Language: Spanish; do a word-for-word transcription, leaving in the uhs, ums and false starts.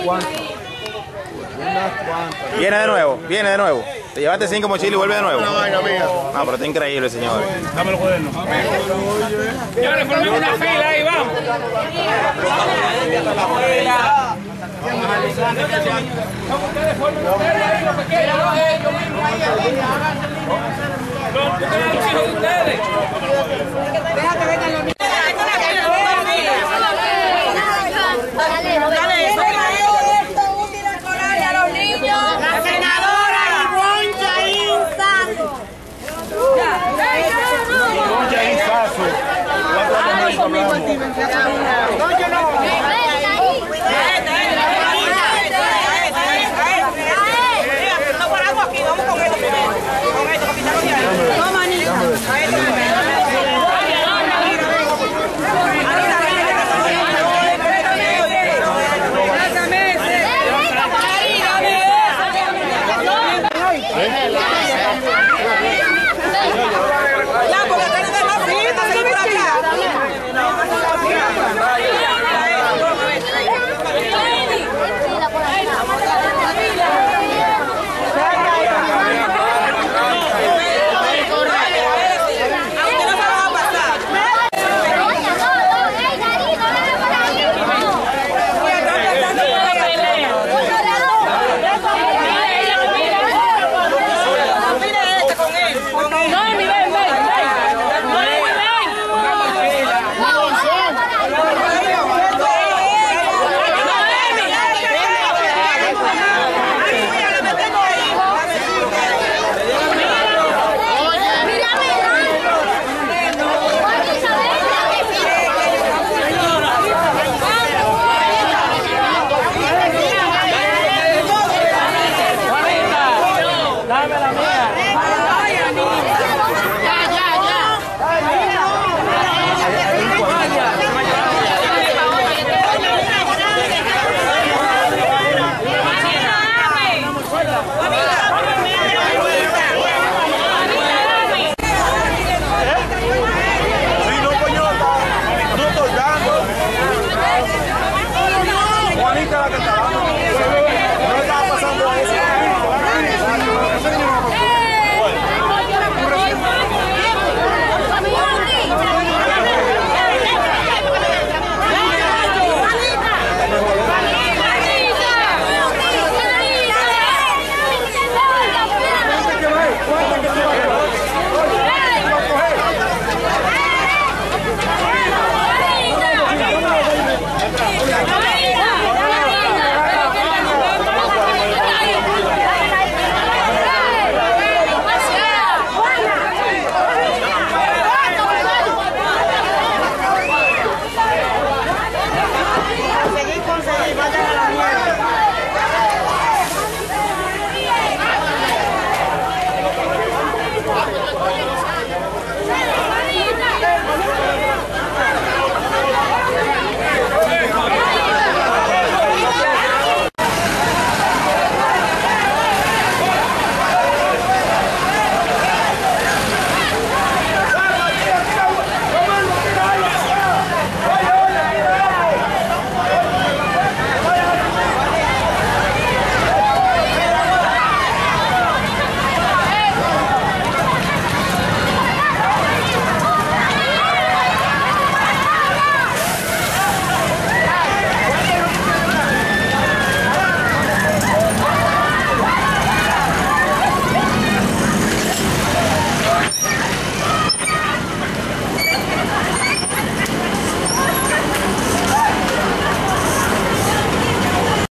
Viene de nuevo, viene de nuevo. Te llevaste cinco mochilas y vuelve de nuevo. No, pero está increíble, señor. Dame los cuadernos. Ya le formé una fila ahí, vamos. Déjate vengan los niños. La senadora Ivonne Chaín Sasso. Ivonne Chaín Sasso. No paramos aquí, vamos con esto primero. Con esto, para quitarlo de ahí. Toma, niña. Ya, porque tiene de más filita, se por acá. Dame la mía.